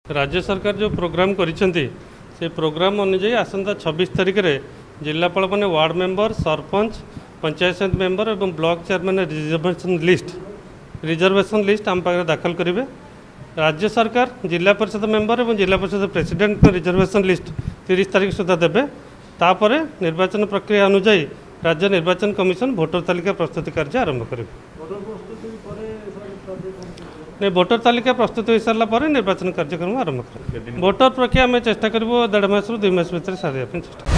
राज्य सरकार जो प्रोग्राम करिसेंती से प्रोग्राम अनुजाई आसंता 26 तारिख में जिलापाल मैंने वार्ड मेंबर सरपंच पंचायत समिति मेंबर और ब्लॉक चेयरमैन रिजर्वेशन लिस्ट आम पाखे दाखल करेंगे। राज्य सरकार जिला परिषद मेंबर और जिला परिषद प्रेसिडेंट रिजर्वेशन लिस्ट 30 तारिख सुधा देवे। तापर निर्वाचन प्रक्रिया अनुजाई राज्य निर्वाचन कमिशन भोटर तालिका प्रस्तुति कार्य आरंभ करेंगे। नहीं, भोटर तालिका प्रस्तुत हो सारापर निर्वाचन कार्यक्रम आरंभ करेंगे। भोटर प्रक्रिया आम चेष्टा करूँ 1.5 मास 2 मास भर सारे चेष्टा।